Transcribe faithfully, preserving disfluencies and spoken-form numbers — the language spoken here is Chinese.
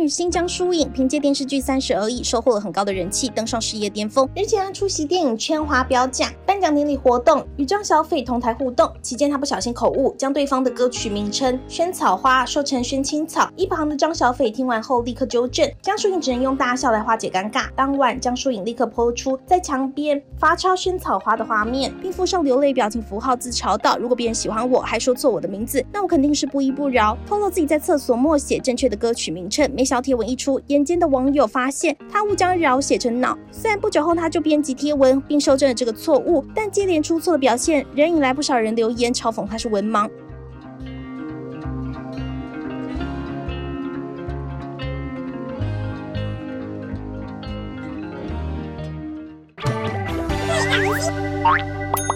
女星江疏影凭借电视剧《三十而已》收获了很高的人气，登上事业巅峰。日前她出席电影《圈华表奖》颁奖典礼活动，与张小斐同台互动，期间她不小心口误，将对方的歌曲名称“萱草花”说成“萱青草”。一旁的张小斐听完后立刻纠正，江疏影只能用大笑来化解尴尬。当晚，江疏影立刻po出在墙边罚抄萱草花的画面，并附上流泪表情符号，自嘲道：“如果别人喜欢我，还说错我的名字，那我肯定是不依不饶。”透露自己在厕所默写正确的歌曲名称，没想到贴文一出，眼尖的网友发现他误将饶写成脑。虽然不久后他就编辑贴文并修正了这个错误，但接连出错的表现仍引来不少人留言嘲讽他是文盲。 Hey,